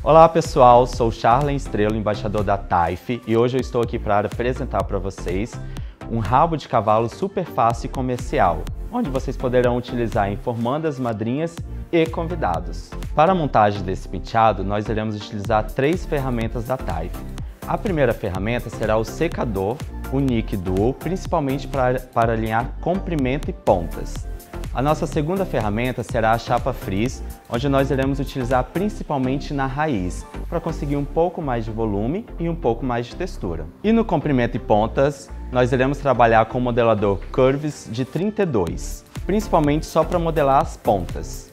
Olá pessoal, sou Charlen Estrela, embaixador da Taif, e hoje eu estou aqui para apresentar para vocês um rabo de cavalo super fácil e comercial, onde vocês poderão utilizar em formandas, madrinhas e convidados. Para a montagem desse penteado, nós iremos utilizar 3 ferramentas da Taif. A primeira ferramenta será o secador Unique Duo, principalmente para alinhar comprimento e pontas. A nossa segunda ferramenta será a chapa frizz, onde nós iremos utilizar principalmente na raiz, para conseguir um pouco mais de volume e um pouco mais de textura. E no comprimento e pontas, nós iremos trabalhar com o modelador Curves de 32, principalmente só para modelar as pontas.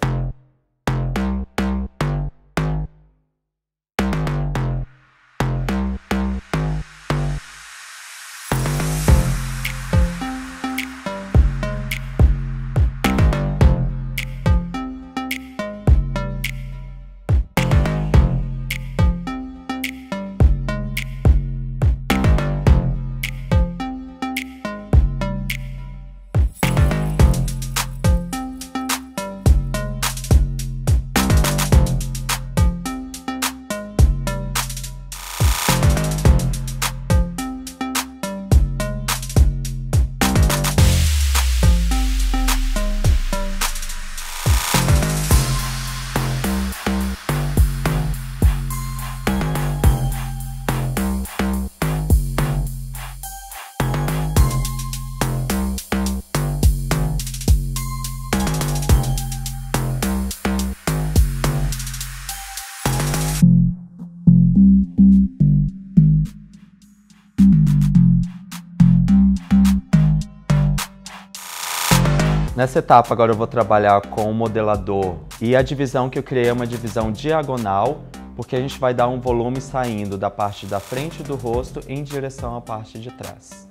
Nessa etapa agora eu vou trabalhar com o modelador e a divisão que eu criei é uma divisão diagonal, porque a gente vai dar um volume saindo da parte da frente do rosto em direção à parte de trás.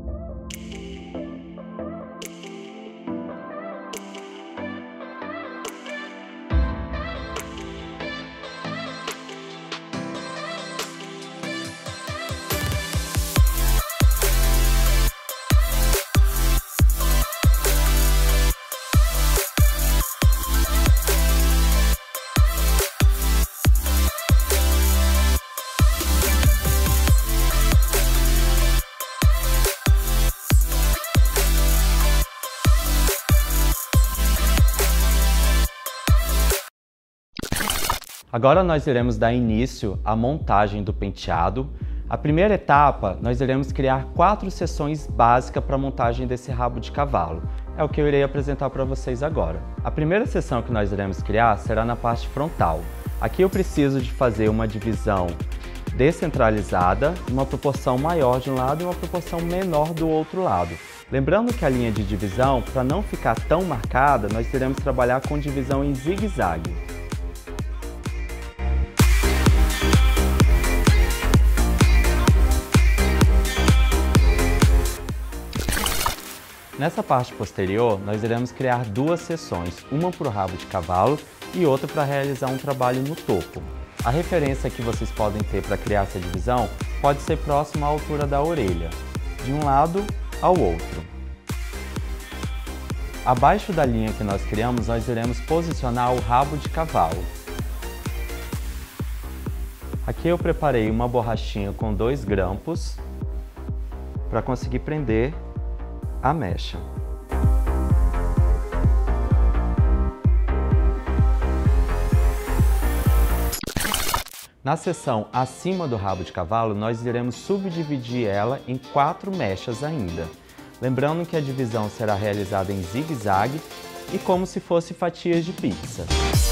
Agora nós iremos dar início à montagem do penteado. A primeira etapa, nós iremos criar 4 seções básicas para a montagem desse rabo de cavalo. É o que eu irei apresentar para vocês agora. A primeira seção que nós iremos criar será na parte frontal. Aqui eu preciso de fazer uma divisão descentralizada, uma proporção maior de um lado e uma proporção menor do outro lado. Lembrando que a linha de divisão, para não ficar tão marcada, nós iremos trabalhar com divisão em zigue-zague. Nessa parte posterior, nós iremos criar 2 seções, uma para o rabo de cavalo e outra para realizar um trabalho no topo. A referência que vocês podem ter para criar essa divisão pode ser próxima à altura da orelha, de um lado ao outro. Abaixo da linha que nós criamos, nós iremos posicionar o rabo de cavalo. Aqui eu preparei uma borrachinha com 2 grampos para conseguir prender a mecha. Na seção acima do rabo de cavalo, nós iremos subdividir ela em 4 mechas ainda. Lembrando que a divisão será realizada em zigue-zague e como se fosse fatias de pizza.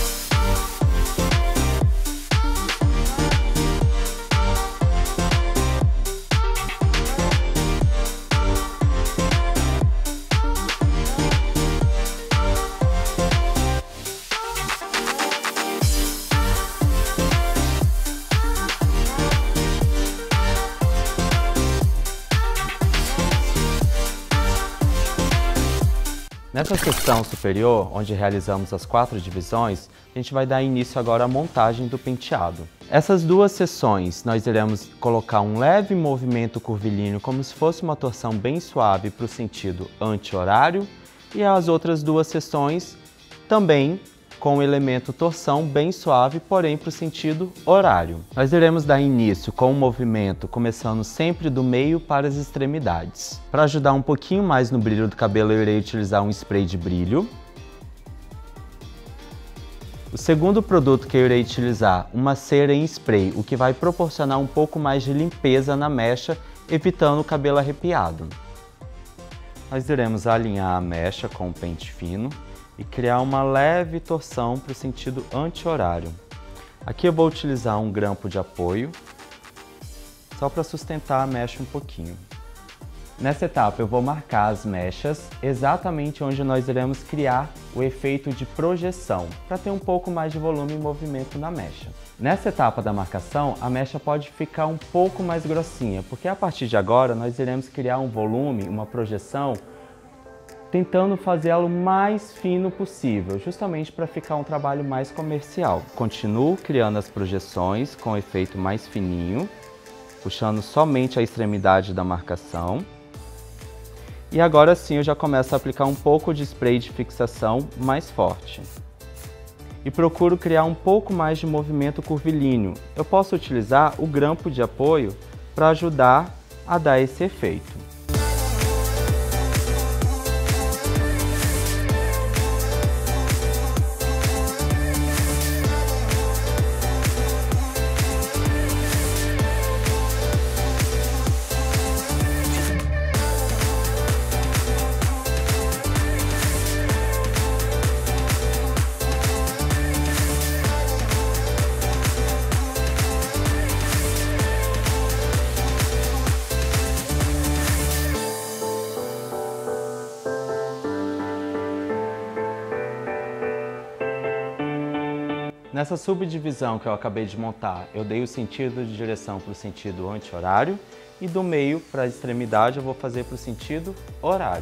Nessa seção superior, onde realizamos as 4 divisões, a gente vai dar início agora à montagem do penteado. Essas 2 seções, nós iremos colocar um leve movimento curvilíneo, como se fosse uma torção bem suave para o sentido anti-horário, e as outras 2 seções também com o elemento torção bem suave, porém para o sentido horário. Nós iremos dar início com o movimento começando sempre do meio para as extremidades. Para ajudar um pouquinho mais no brilho do cabelo, eu irei utilizar um spray de brilho. O segundo produto que eu irei utilizar, uma cera em spray, o que vai proporcionar um pouco mais de limpeza na mecha, evitando o cabelo arrepiado. Nós iremos alinhar a mecha com o pente fino e criar uma leve torção para o sentido anti-horário. Aqui eu vou utilizar um grampo de apoio, só para sustentar a mecha um pouquinho. Nessa etapa eu vou marcar as mechas exatamente onde nós iremos criar o efeito de projeção, para ter um pouco mais de volume e movimento na mecha. Nessa etapa da marcação, a mecha pode ficar um pouco mais grossinha, porque a partir de agora nós iremos criar um volume, uma projeção, tentando fazê-lo o mais fino possível, justamente para ficar um trabalho mais comercial. Continuo criando as projeções com o efeito mais fininho, puxando somente a extremidade da marcação. E agora sim eu já começo a aplicar um pouco de spray de fixação mais forte. E procuro criar um pouco mais de movimento curvilíneo. Eu posso utilizar o grampo de apoio para ajudar a dar esse efeito. Nessa subdivisão que eu acabei de montar, eu dei o sentido de direção para o sentido anti-horário e do meio para a extremidade eu vou fazer para o sentido horário.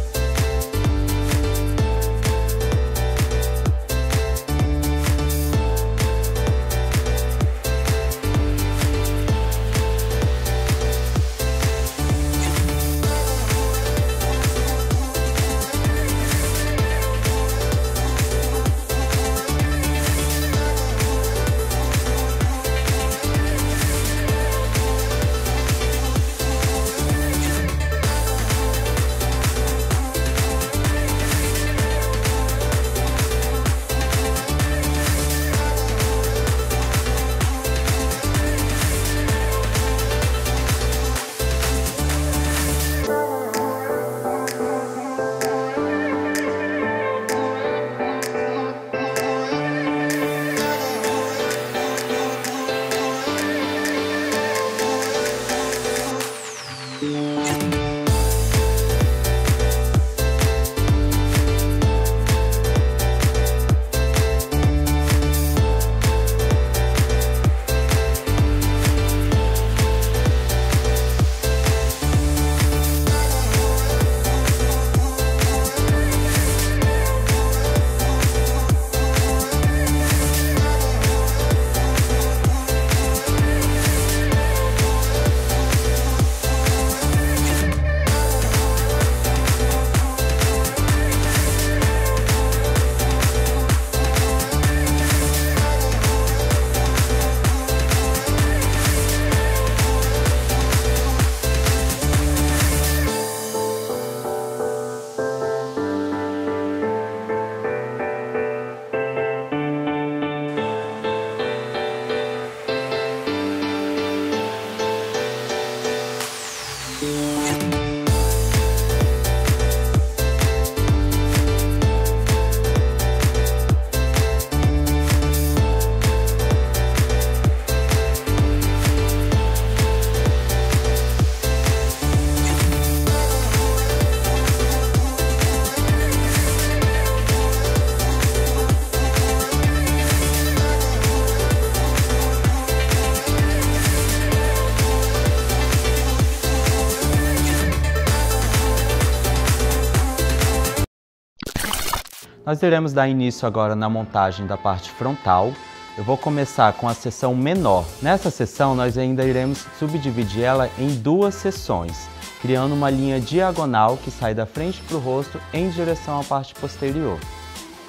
Nós iremos dar início agora na montagem da parte frontal. Eu vou começar com a seção menor. Nessa seção nós ainda iremos subdividir ela em duas seções, criando uma linha diagonal que sai da frente para o rosto em direção à parte posterior.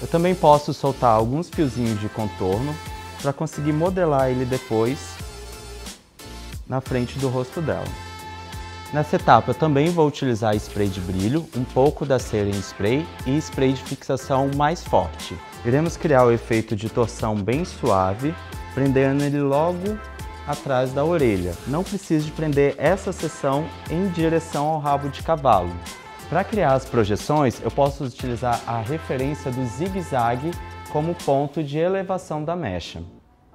Eu também posso soltar alguns fiozinhos de contorno para conseguir modelar ele depois na frente do rosto dela. Nessa etapa eu também vou utilizar spray de brilho, um pouco da cera em spray e spray de fixação mais forte. Iremos criar o efeito de torção bem suave, prendendo ele logo atrás da orelha. Não precisa de prender essa seção em direção ao rabo de cavalo. Para criar as projeções, eu posso utilizar a referência do zigue-zague como ponto de elevação da mecha.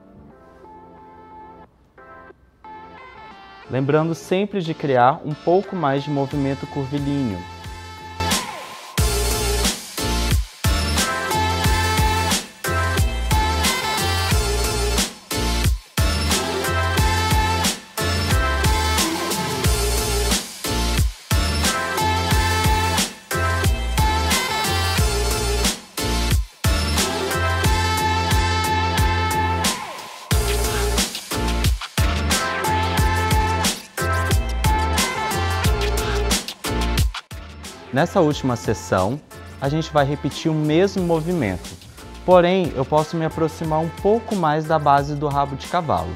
Lembrando sempre de criar um pouco mais de movimento curvilíneo. Nessa última seção, a gente vai repetir o mesmo movimento, porém eu posso me aproximar um pouco mais da base do rabo de cavalo.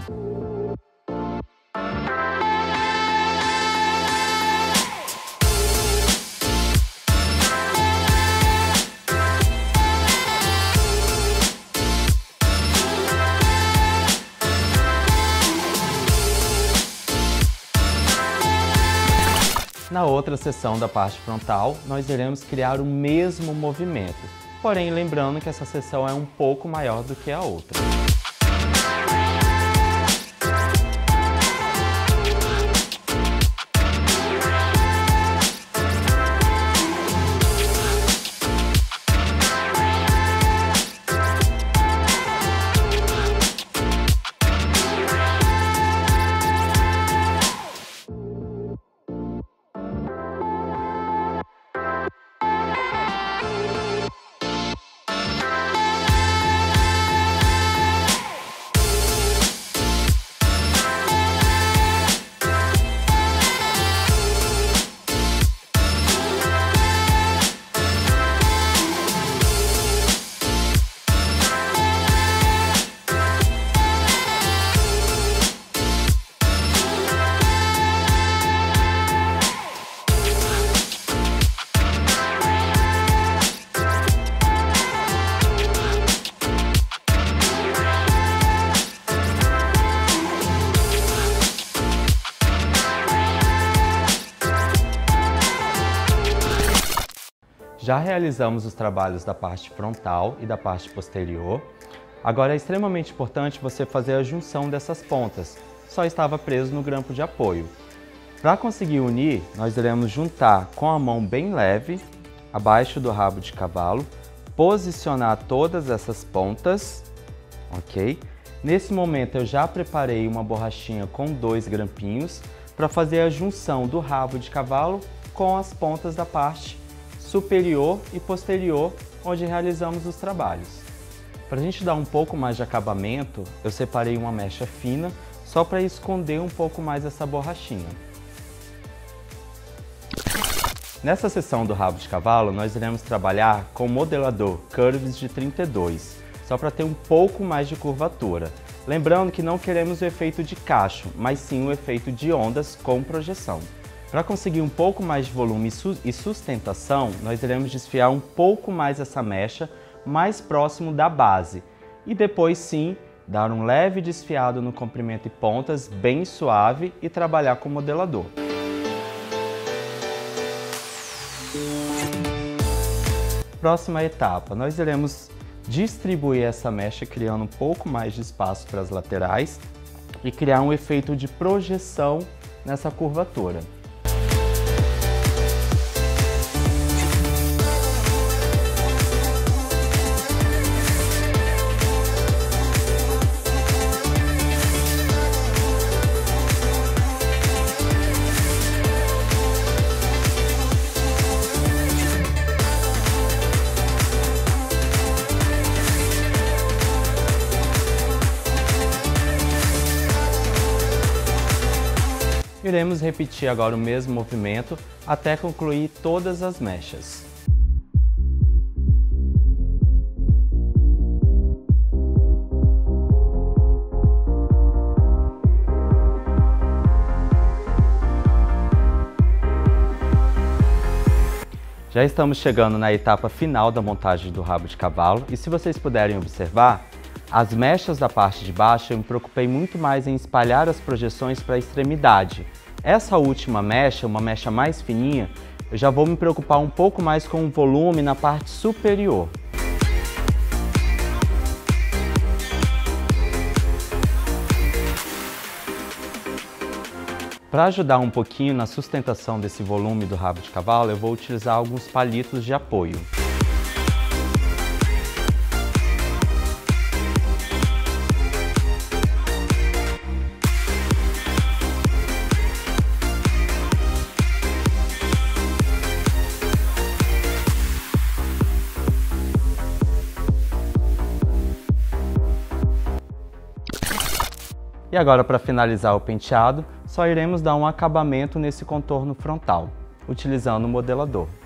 Na outra seção da parte frontal, nós iremos criar o mesmo movimento, porém lembrando que essa seção é um pouco maior do que a outra. Já realizamos os trabalhos da parte frontal e da parte posterior. Agora é extremamente importante você fazer a junção dessas pontas. Só estava preso no grampo de apoio. Para conseguir unir, nós iremos juntar com a mão bem leve, abaixo do rabo de cavalo, posicionar todas essas pontas, ok? Nesse momento eu já preparei uma borrachinha com 2 grampinhos para fazer a junção do rabo de cavalo com as pontas da parte superior e posterior, onde realizamos os trabalhos. Para a gente dar um pouco mais de acabamento, eu separei uma mecha fina, só para esconder um pouco mais essa borrachinha. Nessa seção do rabo de cavalo, nós iremos trabalhar com o modelador Curves de 32, só para ter um pouco mais de curvatura. Lembrando que não queremos o efeito de cacho, mas sim o efeito de ondas com projeção. Para conseguir um pouco mais de volume e sustentação, nós iremos desfiar um pouco mais essa mecha, mais próximo da base. E depois sim, dar um leve desfiado no comprimento e pontas, bem suave, e trabalhar com o modelador. Próxima etapa, nós iremos distribuir essa mecha criando um pouco mais de espaço para as laterais e criar um efeito de projeção nessa curvatura. Iremos repetir agora o mesmo movimento até concluir todas as mechas. Já estamos chegando na etapa final da montagem do rabo de cavalo e se vocês puderem observar, as mechas da parte de baixo eu me preocupei muito mais em espalhar as projeções para a extremidade. Essa última mecha, uma mecha mais fininha, eu já vou me preocupar um pouco mais com o volume na parte superior. Para ajudar um pouquinho na sustentação desse volume do rabo de cavalo, eu vou utilizar alguns palitos de apoio. E agora, para finalizar o penteado, só iremos dar um acabamento nesse contorno frontal, utilizando o modelador.